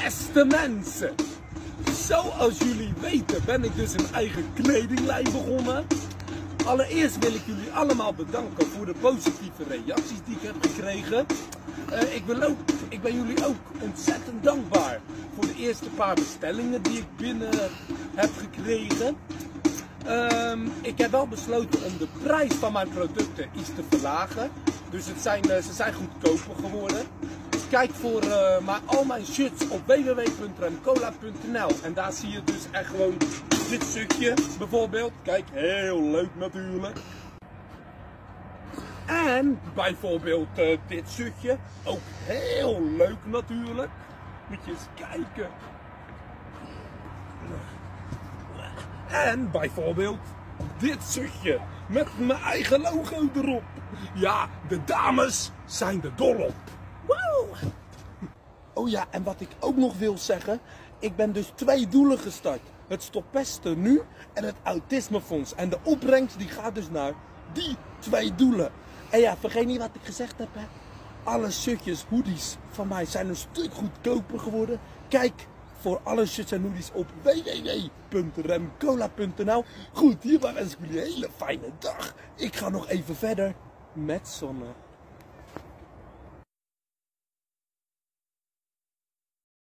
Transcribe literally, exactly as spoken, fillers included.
Beste mensen, zoals jullie weten ben ik dus een eigen kledinglijn begonnen. Allereerst wil ik jullie allemaal bedanken voor de positieve reacties die ik heb gekregen. Uh, ik, wil ook, ik ben jullie ook ontzettend dankbaar voor de eerste paar bestellingen die ik binnen heb gekregen. Um, ik heb wel besloten om de prijs van mijn producten iets te verlagen. Dus het zijn, uh, ze zijn goedkoper geworden. Kijk voor uh, maar al mijn shirts op w w w punt remcola punt n l en daar zie je dus echt gewoon dit stukje bijvoorbeeld. Kijk, heel leuk natuurlijk. En bijvoorbeeld uh, dit stukje, ook heel leuk natuurlijk. Moet je eens kijken. En bijvoorbeeld dit stukje met mijn eigen logo erop. Ja, de dames zijn er dol op. Wow. Oh ja, en wat ik ook nog wil zeggen, ik ben dus twee doelen gestart. Het Stop Pesten Nu en het Autismefonds. En de opbrengst die gaat dus naar die twee doelen. En ja, vergeet niet wat ik gezegd heb, hè. Alle shirtjes, hoodies van mij zijn een stuk goedkoper geworden. Kijk voor alle shirts en hoodies op w w w punt remcola punt n l. Goed, hierbij wens ik jullie een hele fijne dag. Ik ga nog even verder met zonne.